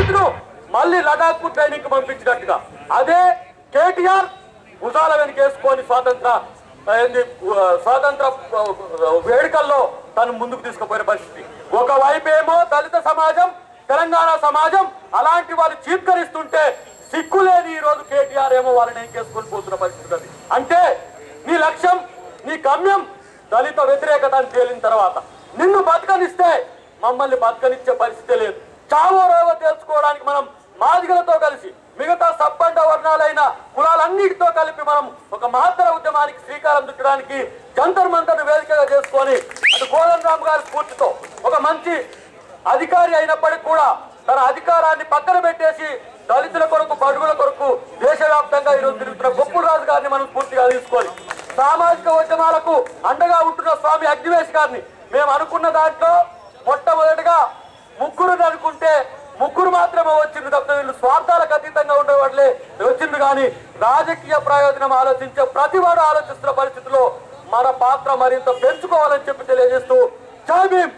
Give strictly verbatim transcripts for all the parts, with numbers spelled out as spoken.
పరిస్థితులు మళ్ళీ లడాక్ ట్రైనింగ్ పంపించినట్టుగా అదే కేటీఆర్ భుజాల వెనుకేసుకొని స్వాతంత్ర స్వాతంత్ర వేడుకల్లో తను ముందుకు తీసుకుపోయిన పరిస్థితి. ఒకవైపు ఏమో దళిత సమాజం, తెలంగాణ సమాజం అలాంటి వాళ్ళు చీత్కరిస్తుంటే సిగ్గులేని ఈ రోజు కేటీఆర్ ఏమో వాళ్ళని ఎంకేసుకొని పోతున్న పరిస్థితి. అది అంటే నీ లక్ష్యం, నీ గమ్యం దళిత వ్యతిరేకత అని తేలిన తర్వాత నిన్ను బతకనిస్తే మమ్మల్ని బతకనిచ్చే పరిస్థితి లేదు. చావో రోవో తెలుసుకోవడానికి మనం మాదిగలతో కలిసి మిగతా సబ్బండ వర్ణాలైన కులాలన్నిటితో కలిపి మనం ఒక మహత్తర ఉద్యమానికి శ్రీకారం చుట్టడానికి జంతర్ మంతర్ వేదికగా చేసుకొని అటు కోదండరామ్ గారి స్ఫూర్తితో ఒక మంచి అధికారి అయినప్పటికీ కూడా తన అధికారాన్ని పక్కన పెట్టేసి దళితుల కొరకు, బడుగుల కొరకు దేశవ్యాప్తంగా ఈరోజు తిరుగుతున్న గొప్ప రాజు గారిని మనం పూర్తిగా తీసుకొని సామాజిక ఉద్యమాలకు అండగా ఉంటున్న స్వామి అగ్నివేశ్ గారిని మేము అనుకున్న దాంట్లో మొట్టమొదటిగా ముగ్గురు అనుకుంటే ముగ్గురు మాత్రమే వచ్చింది తప్ప వీళ్ళు స్వార్థాలకు అతీతంగా ఉండేవాళ్ళే వచ్చింది. కానీ రాజకీయ ప్రయోజనం ఆలోచించే ప్రతివాడు ఆలోచిస్తున్న పరిస్థితుల్లో మన పాత్ర మరింత పెంచుకోవాలని చెప్పి తెలియజేస్తూ జై భీమ్.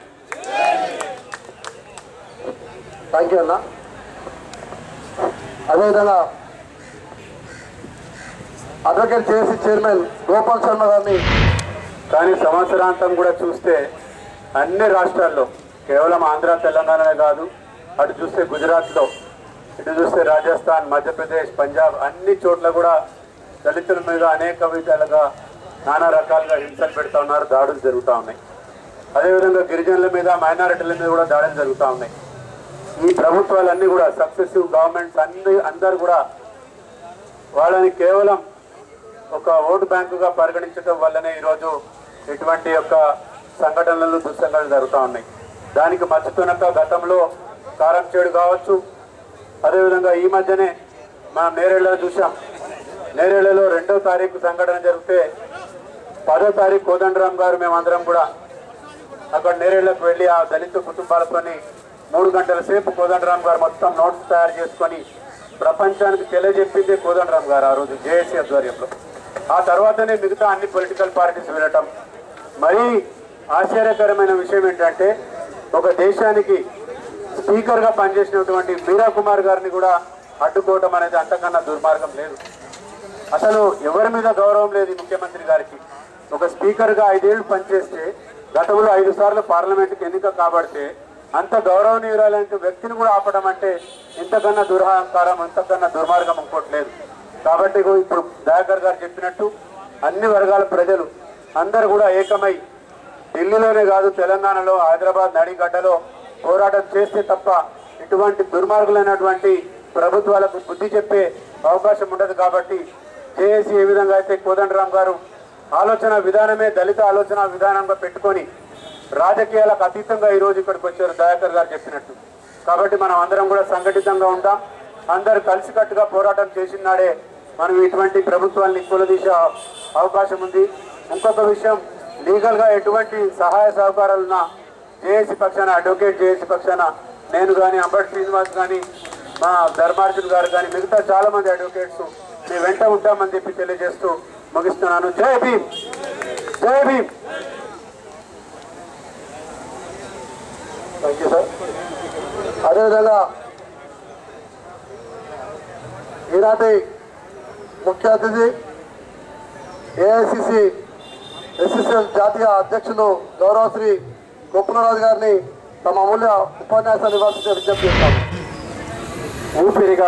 థ్యాంక్ యూ అన్న. అదేవిధంగా advocate JAC chairman Gopal Sharma గారిని. కానీ సంవత్సరాంతం కూడా చూస్తే అన్ని రాష్ట్రాల్లో కేవలం ఆంధ్ర తెలంగాణనే కాదు, అటు చూస్తే గుజరాత్లో, ఇటు చూస్తే రాజస్థాన్, మధ్యప్రదేశ్, పంజాబ్ అన్ని చోట్ల కూడా దళితుల మీద అనేక విధాలుగా నానా రకాలుగా హింసలు పెడతా ఉన్నారు, దాడులు జరుగుతూ ఉన్నాయి. అదేవిధంగా గిరిజనుల మీద, మైనారిటీల మీద కూడా దాడులు జరుగుతూ ఉన్నాయి. ఈ ప్రభుత్వాలన్నీ కూడా సక్సెసివ్ గవర్నమెంట్స్ అన్ని అందరు కూడా వాళ్ళని కేవలం ఒక ఓటు బ్యాంకుగా పరిగణించడం వల్లనే ఈరోజు ఇటువంటి యొక్క సంఘటనలు, దుస్సంఘటనలు జరుగుతూ ఉన్నాయి. దానికి మచ్చుతునక గతంలో కారంచేడు కావచ్చు, అదేవిధంగా ఈ మధ్యనే మనం నేరేళ్లలో చూసాం. నేరేళ్లలో రెండో తారీఖు సంఘటన జరిగితే పదో తారీఖు కోదండరామ్ గారు మేమందరం కూడా అక్కడ నేరేళ్లకు వెళ్ళి ఆ దళిత కుటుంబాలతోని మూడు గంటల సేపు కోదండరామ్ గారు మొత్తం నోట్స్ తయారు చేసుకొని ప్రపంచానికి తెలియజెప్పింది కోదండరామ్ గారు ఆ రోజు జేఏసీ ఆధ్వర్యంలో. ఆ తర్వాతనే మిగతా అన్ని పొలిటికల్ పార్టీస్ వెళ్ళటం. మరీ ఆశ్చర్యకరమైన విషయం ఏంటంటే ఒక దేశానికి స్పీకర్గా పనిచేసినటువంటి మీరా కుమార్ గారిని కూడా అడ్డుకోవటం అనేది అంతకన్నా దుర్మార్గం లేదు. అసలు ఎవరి మీద గౌరవం లేదు ముఖ్యమంత్రి గారికి. ఒక స్పీకర్గా ఐదేళ్లు పనిచేస్తే గతంలో ఐదు సార్లు పార్లమెంట్కి ఎన్నిక కాబడితే అంత గౌరవనీయురాలంటే వ్యక్తిని కూడా ఆపడం అంటే ఇంతకన్నా దురహంకారం, ఇంతకన్నా దుర్మార్గం ఇంకోట్లేదు. కాబట్టి ఇప్పుడు దయాకర్ గారు చెప్పినట్టు అన్ని వర్గాల ప్రజలు అందరూ కూడా ఏకమై ఢిల్లీలోనే కాదు తెలంగాణలో, హైదరాబాద్ నడిగడ్డలో పోరాటం చేస్తే తప్ప ఇటువంటి దుర్మార్గులైనటువంటి ప్రభుత్వాలకు బుద్ధి చెప్పే అవకాశం ఉండదు. కాబట్టి జేఏసీ ఏ విధంగా అయితే కోదండరామ్ గారు ఆలోచన విధానమే దళిత ఆలోచన విధానంగా పెట్టుకొని రాజకీయాలకు అతీతంగా ఈరోజు ఇక్కడికి వచ్చారు దయాకర్ గారు చెప్పినట్టు. కాబట్టి మనం అందరం కూడా సంఘటితంగా ఉంటాం. అందరు కలిసికట్టుగా పోరాటం చేసినాడే మనం ఇటువంటి ప్రభుత్వాన్ని కూలదీసే అవకాశం ఉంది. ఇంకొక విషయం, లీగల్గా ఎటువంటి సహాయ సహకారాలున్నా జేఏసీ పక్షాన, అడ్వకేట్ జేఏసీ పక్షాన నేను కానీ, అంబటి శ్రీనివాస్ కానీ, మా ధర్మార్జున్ గారు కానీ, మిగతా చాలా మంది అడ్వకేట్స్ మేము వెంట ఉంటామని చెప్పి తెలియజేస్తూ ముగిస్తున్నాను. జై భీమ్, జై భీమ్. Thank you sir. అదేవిధంగా ఈనాటి ముఖ్య అతిథి ఏఐసిసి ఎస్ఎస్ఎల్ జాతీయ అధ్యక్షులు గౌరవశ్రీ గోపనరాజు గారిని తమ అమూల్య ఉపన్యాసాన్ని ఇవ్వాల్సిందిగా విజ్ఞప్తి చేస్తాం. ఊపిరిగా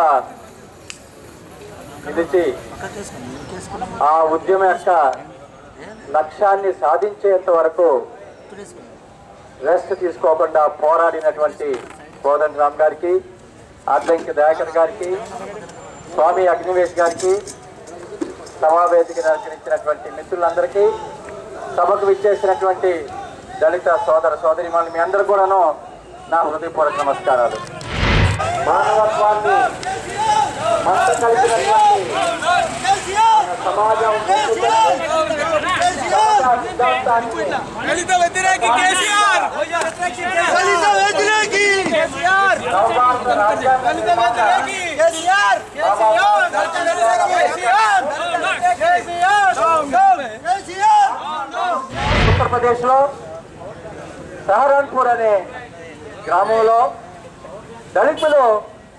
నిలిచి ఆ ఉద్యమం యొక్క లక్ష్యాన్ని సాధించేంత వరకు రెస్ట్ తీసుకోకుండా పోరాడినటువంటి కోదండరామ్ గారికి, అద్దంకి దయాకర్ గారికి, స్వామి అగ్నివేశ్ గారికి, సమావేదికను అనుసరించినటువంటి మిత్రులందరికీ, సభకు విచ్చేసినటువంటి దళిత సోదర సోదరిమణులు మీ అందరూ కూడాను నా హృదయపూర్వక నమస్కారాలు. మానవత్వాన్ని మంట కలిగినటువంటి సమాజం దళిత వ్యతిరేకి కేసీఆర్, దళిత వ్యతిరేకి కేసీఆర్, దళిత వ్యతిరేకి కేసీఆర్, కేసీఆర్, కేసీఆర్. ఉత్తరప్రదేశ్లో సహరాన్పూర్ అనే గ్రామంలో దళితులు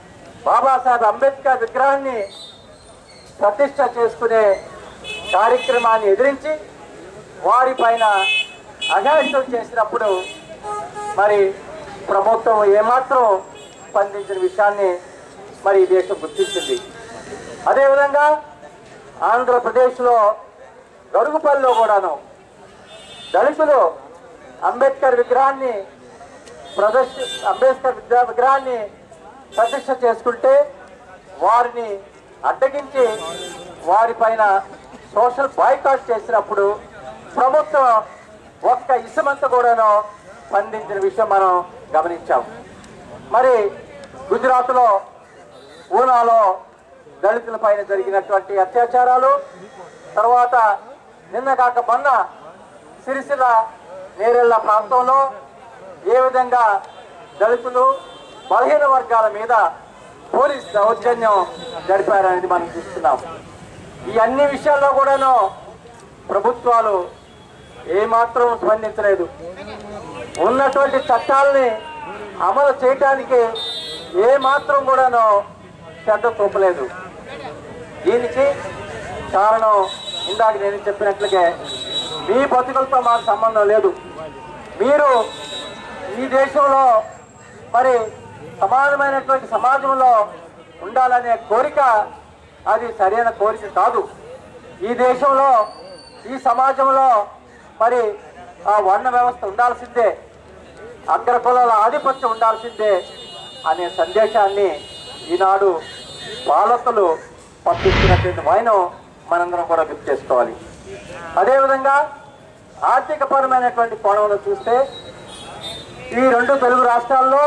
బాబాసాహెబ్ అంబేద్కర్ విగ్రహాన్ని ప్రతిష్ట చేసుకునే కార్యక్రమాన్ని ఎదిరించి వారిపైన అఘాయిత్యం చేసినప్పుడు మరి ప్రభుత్వం ఏమాత్రం స్పందించిన విషయాన్ని మరి ఈ దేశం గుర్తించింది. అదేవిధంగా ఆంధ్రప్రదేశ్లో గరుగుపల్లిలో కూడాను దళితులు అంబేద్కర్ విగ్రహాన్ని ప్రదర్శ అంబేద్కర్ విగ్రహాన్ని ప్రతిష్ట చేసుకుంటే వారిని అడ్డగించి వారిపైన సోషల్ బాయ్కాట్ చేసినప్పుడు ప్రభుత్వం ఒక్క ఇసమంత కూడాను స్పందించిన విషయం మనం గమనించాం. మరి గుజరాత్లో ఊనాలో దళితుల పైన జరిగినటువంటి అత్యాచారాలు, తర్వాత నిన్న కాక మొన్న సిరిసిల్ల నేరెళ్ల ప్రాంతంలో ఏ విధంగా దళితులు బలహీన వర్గాల మీద పోలీస్ దౌర్జన్యం జరిపారనేది మనం చూస్తున్నాం. ఈ అన్ని విషయాల్లో కూడాను ప్రభుత్వాలు ఏమాత్రం స్పందించలేదు. ఉన్నటువంటి చట్టాలని అమలు చేయటానికి ఏమాత్రం కూడాను శ్రద్ధ చూపలేదు. దీనికి కారణం ఇందాక నేను చెప్పినట్లుగా మీ బతుకులతో మాకు సంబంధం లేదు. మీరు ఈ దేశంలో మరి సమానమైనటువంటి సమాజంలో ఉండాలనే కోరిక అది సరైన కోరిక కాదు. ఈ దేశంలో ఈ సమాజంలో మరి ఆ వర్ణ వ్యవస్థ ఉండాల్సిందే, అగ్రకులాల ఆధిపత్యం ఉండాల్సిందే అనే సందేశాన్ని ఈనాడు పాలకులు పంపిస్తున్నటువంటి వైనం మనందరం కూడా గుర్తు చేసుకోవాలి. అదేవిధంగా ఆర్థిక పరమైనటువంటి కోణంలో చూస్తే ఈ రెండు తెలుగు రాష్ట్రాల్లో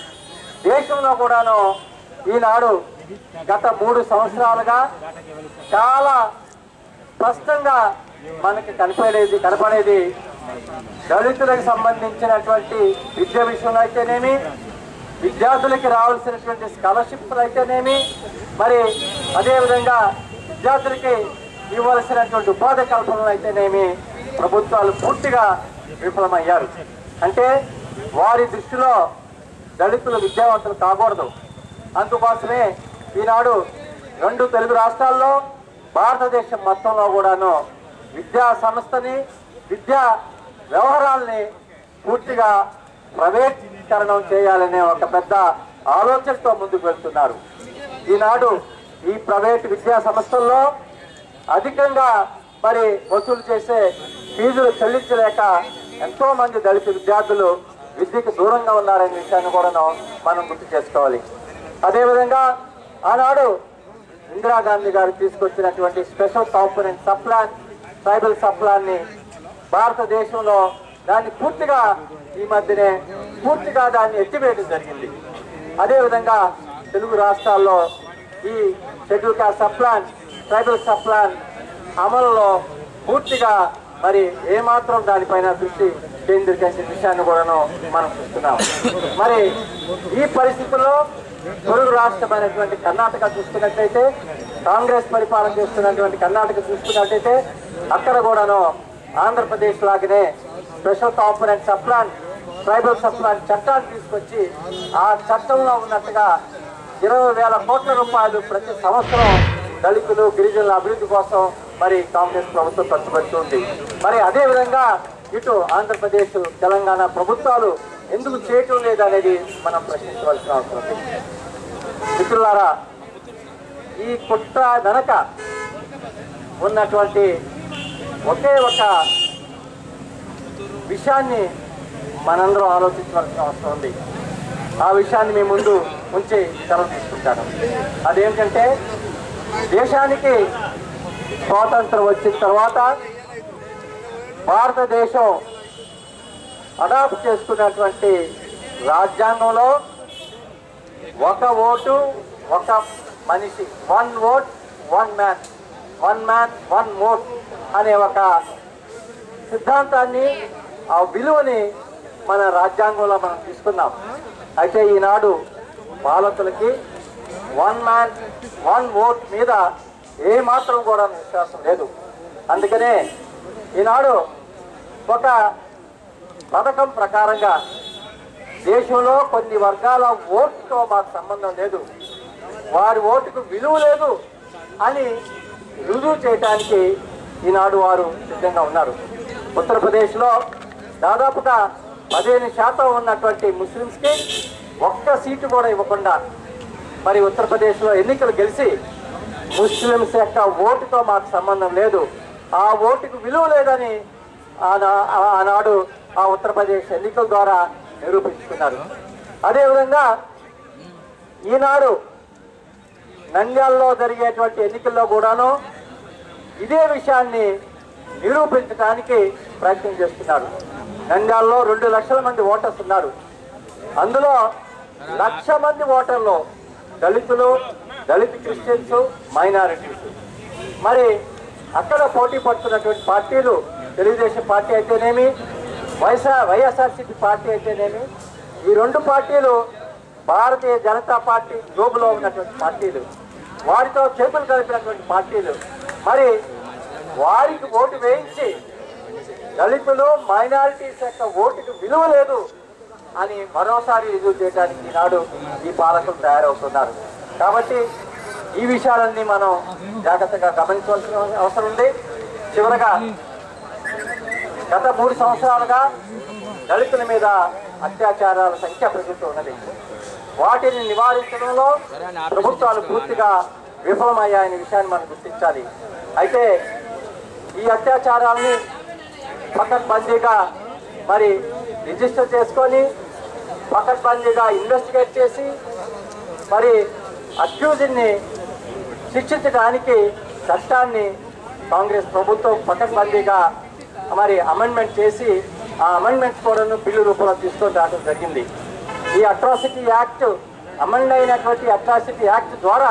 దేశంలో కూడాను ఈనాడు గత మూడు సంవత్సరాలుగా చాలా స్పష్టంగా మనకి కనపడేది కనపడేది దళితులకు సంబంధించినటువంటి విద్య విషయంలో అయితేనేమి, విద్యార్థులకి రావాల్సినటువంటి స్కాలర్షిప్లు అయితేనేమి, మరి అదేవిధంగా విద్యార్థులకి ఇవ్వాల్సినటువంటి ఉపాధి కల్పనలు అయితేనేమి ప్రభుత్వాలు పూర్తిగా విఫలమయ్యారు. అంటే వారి దృష్టిలో దళితులు విద్యావంతులు కాకూడదు. అందుకోసమే ఈనాడు రెండు తెలుగు రాష్ట్రాల్లో భారతదేశం మొత్తంలో కూడాను విద్యా సంస్థని విద్యా వ్యవహారాల్ని పూర్తిగా ప్రైవేటీకరణం చేయాలనే ఒక పెద్ద ఆలోచనతో ముందుకు వెళ్తున్నారు. ఈనాడు ఈ ప్రైవేట్ విద్యా సంస్థల్లో అధికంగా మరి వసూలు చేసే ఫీజులు చెల్లించలేక ఎంతో మంది దళిత విద్యార్థులు విద్యకు దూరంగా ఉన్నారనే విషయాన్ని కూడా మనం గుర్తు చేసుకోవాలి. అదేవిధంగా ఆనాడు ఇందిరాగాంధీ గారు తీసుకొచ్చినటువంటి స్పెషల్ కాంపోనెంట్ సప్లాన్, ట్రైబల్ సప్లాన్ని భారతదేశంలో దాన్ని పూర్తిగా ఈ మధ్యనే పూర్తిగా దాన్ని ఎత్తివేయడం జరిగింది. అదేవిధంగా తెలుగు రాష్ట్రాల్లో ఈ schedule caste subplan, tribal subplan అమలులో పూర్తిగా మరి ఏమాత్రం దానిపైన దృష్టి కేంద్రీకరించిన విషయాన్ని కూడాను మనం చూస్తున్నాం. మరి ఈ పరిస్థితుల్లో పొరుగు రాష్ట్రమైనటువంటి కర్ణాటక చూస్తున్నట్లయితే, కాంగ్రెస్ పరిపాలన చేస్తున్నటువంటి కర్ణాటక చూస్తున్నట్లయితే అక్కడ కూడాను ఆంధ్రప్రదేశ్ లాగానే special component subplan, tribal subplan చట్టాన్ని తీసుకొచ్చి ఆ చట్టంలో ఉన్నట్టుగా ఇరవై వేల కోట్ల రూపాయలు ప్రతి సంవత్సరం దళితులు గిరిజనుల అభివృద్ధి కోసం మరి కాంగ్రెస్ ప్రభుత్వం ఖర్చు పెడుతుంది. మరి అదేవిధంగా ఇటు ఆంధ్రప్రదేశ్, తెలంగాణ ప్రభుత్వాలు ఎందుకు చేయటం లేదనేది మనం ప్రశ్నించవలసిన అవసరం ఉంది. మిత్రులారా, ఈ కుట్ర వెనక ఉన్నటువంటి ఒకే ఒక విషయాన్ని మనందరం ఆలోచించవలసిన అవసరం ఉంది. ఆ విషయాన్ని మీ ముందు ఉంచి సెలవు తీసుకుంటాను. అదేంటంటే, దేశానికి స్వాతంత్రం వచ్చిన తర్వాత భారతదేశం అడాప్ట్ చేసుకున్నటువంటి రాజ్యాంగంలో ఒక ఓటు ఒక మనిషి, one vote one man, one man one vote అనే ఒక సిద్ధాంతాన్ని, ఆ విలువని మన రాజ్యాంగంలో మనం తీసుకున్నాం. అయితే ఈనాడు పాలకులకి వన్ మ్యాన్ వన్ ఓట్ మీద ఏమాత్రం కూడా విశ్వాసం లేదు. అందుకనే ఈనాడు ఒక పథకం ప్రకారంగా దేశంలో కొన్ని వర్గాల ఓటుతో మాకు సంబంధం లేదు, వారి ఓటుకు విలువ లేదు అని రుజువు చేయడానికి ఈనాడు వారు సిద్ధంగా ఉన్నారు. ఉత్తరప్రదేశ్లో దాదాపుగా పదిహేను శాతం ఉన్నటువంటి ముస్లిమ్స్కి ఒక్క సీటు కూడా ఇవ్వకుండా మరి ఉత్తరప్రదేశ్లో ఎన్నికలు గెలిచి ముస్లిమ్స్ యొక్క ఓటుతో మాకు సంబంధం లేదు, ఆ ఓటుకు విలువ లేదని ఆనా ఆనాడు ఆ ఉత్తరప్రదేశ్ ఎన్నికల ద్వారా నిరూపించుకున్నారు. అదేవిధంగా ఈనాడు నంద్యాలలో జరిగేటువంటి ఎన్నికల్లో కూడాను ఇదే విషయాన్ని నిరూపించడానికి ప్రయత్నం చేస్తున్నారు. నంద్యాలలో రెండు లక్షల మంది ఓటర్స్ ఉన్నారు. అందులో లక్ష మంది ఓటర్లు దళితులు, దళిత క్రిస్టియన్స్, మైనారిటీస్. మరి అక్కడ పోటీ పడుతున్నటువంటి పార్టీలు తెలుగుదేశం పార్టీ అయితేనేమి, వైఎస్ఆర్ వైఎస్ఆర్సీపీ పార్టీ అయితేనేమి, ఈ రెండు పార్టీలు భారతీయ జనతా పార్టీ జోబులో ఉన్నటువంటి పార్టీలు, వారితో చేతులు కలిపినటువంటి పార్టీలు. మరి వారికి ఓటు వేయించి దళితులు, మైనారిటీస్ యొక్క ఓటుకు విలువ లేదు అని మరోసారి రుజువు చేయడానికి ఈనాడు ఈ పాలకులు తయారవుతున్నారు. కాబట్టి ఈ విషయాలన్నీ మనం జాగ్రత్తగా గమనించవలసిన అవసరం ఉంది. చివరగా గత మూడు సంవత్సరాలుగా దళితుల మీద అత్యాచారాల సంఖ్య పెరుగుతూ ఉన్నది. వాటిని నివారించడంలో ప్రభుత్వాలు పూర్తిగా విఫలమయ్యాయనే విషయాన్ని మనం గుర్తించాలి. అయితే ఈ అత్యాచారాలని పకడ్బందీగా మరి రిజిస్టర్ చేసుకొని పకడ్బందీగా ఇన్వెస్టిగేట్ చేసి మరి అక్యూజ్ని శిక్షించడానికి చట్టాన్ని కాంగ్రెస్ ప్రభుత్వం పకడ్బందీగా మరి అమెండ్మెంట్ చేసి ఆ అమెండ్మెంట్స్ కూడా బిల్లు రూపంలో తీసుకొని రావడం జరిగింది. ఈ అట్రాసిటీ యాక్ట్ అమెండ్ అయినటువంటి అట్రాసిటీ యాక్ట్ ద్వారా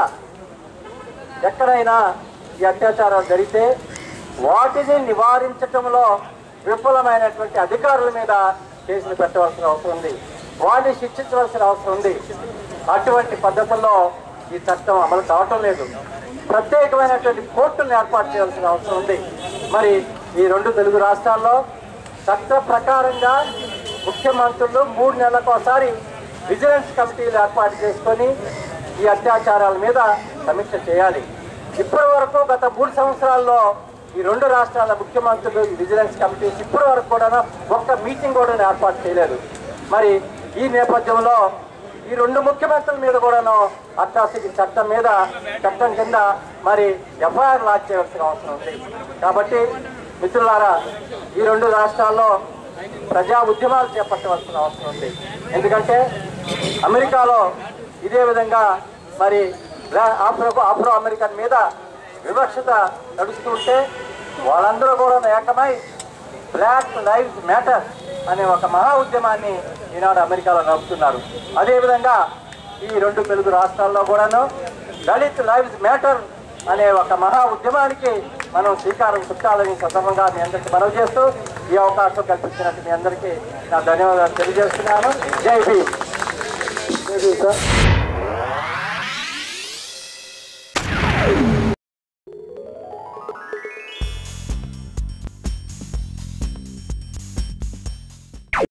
ఎక్కడైనా ఈ అత్యాచారాలు జరిగితే వాటిని నివారించడంలో విఫలమైనటువంటి అధికారుల మీద కేసులు పెట్టవలసిన అవసరం ఉంది, వాటిని శిక్షించవలసిన అవసరం ఉంది. అటువంటి పద్ధతుల్లో ఈ చట్టం అమలు కావటం లేదు. ప్రత్యేకమైనటువంటి కోర్టులను ఏర్పాటు చేయాల్సిన అవసరం ఉంది. మరి ఈ రెండు తెలుగు రాష్ట్రాల్లో చట్ట ప్రకారంగా ముఖ్యమంత్రులు మూడు నెలలకు ఒకసారి విజిలెన్స్ కమిటీలు ఏర్పాటు చేసుకొని ఈ అత్యాచారాల మీద సమీక్ష చేయాలి. ఇప్పటి వరకు గత మూడు సంవత్సరాల్లో ఈ రెండు రాష్ట్రాల ముఖ్యమంత్రులు ఈ విజిలెన్స్ కమిటీస్ ఇప్పటి వరకు కూడా ఒక్క మీటింగ్ కూడా ఏర్పాటు చేయలేదు. మరి ఈ నేపథ్యంలో ఈ రెండు ముఖ్యమంత్రుల మీద కూడాను అట్రాసిటీ చట్టం మీద చట్టం కింద మరి ఎఫ్ఐఆర్ లాంచ్ చేయాల్సిన అవసరం ఉంది. కాబట్టి మిత్రులారా, ఈ రెండు రాష్ట్రాల్లో ప్రజా ఉద్యమాలు చేపట్టవలసిన అవసరం ఉంది. ఎందుకంటే అమెరికాలో ఇదే విధంగా మరి ఆఫ్రో ఆఫ్రో అమెరికన్ మీద వివక్షత నడుస్తుంటే వాళ్ళందరూ కూడా ఏకమై బ్లాక్ లైవ్స్ మ్యాటర్ అనే ఒక మహా ఉద్యమాన్ని ఈనాడు అమెరికాలో నడుపుతున్నారు. అదేవిధంగా ఈ రెండు తెలుగు రాష్ట్రాల్లో కూడాను దళిత్ లైవ్స్ మ్యాటర్ అనే ఒక మహా ఉద్యమానికి మనం శ్రీకారం చుట్టాలని సందర్భంగా మీ అందరికీ మనవి చేస్తూ ఈ అవకాశం కల్పించినట్టు మీ అందరికీ నా ధన్యవాదాలు తెలియజేస్తున్నాను. జై భీమ్. జై భీమ్ సార్.